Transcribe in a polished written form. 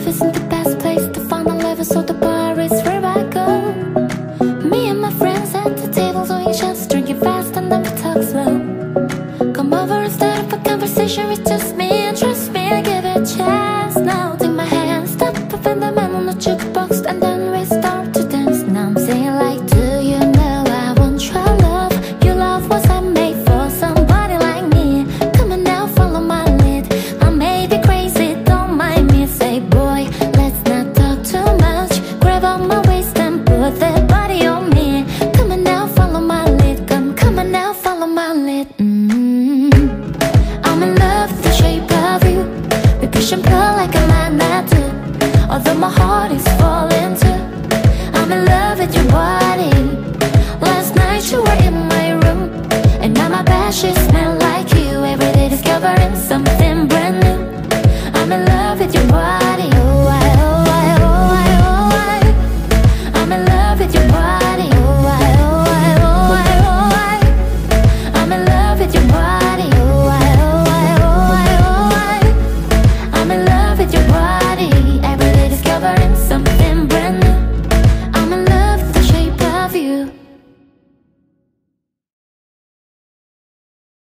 love isn't the best place to find a lover, so the bar is where I go. Me and my friends at the table doing shots, drinking fast and then we talk slow. Come over and start up a conversation with just me, and trust me, I give it a chance. Now take my hand, stop up in the man on the jukebox, and then we start to dance. Now I'm saying like, do you know I want your love? Your love was handmade for somebody like me. Come on now, follow my lead. I may be crazy, don't mind me. Say boy, let's not talk too much. Grab on my waist and put that body on me. Come on now, follow my lead. Come on now, follow my lead. I'm in love with the shape of you. We push and pull like a magnet do. Although my heart is falling too, I'm in love with your body. Last night you were in my room, and now my bed sheets smell like you. Every day discovering something brand new. I'm in love with your body. Oh I, oh I, oh I, oh I. I'm in love with your body. Oh I, oh I, oh I, oh I. I'm in love with your body. Oh I, oh I, oh I, oh I. I'm in love with your body.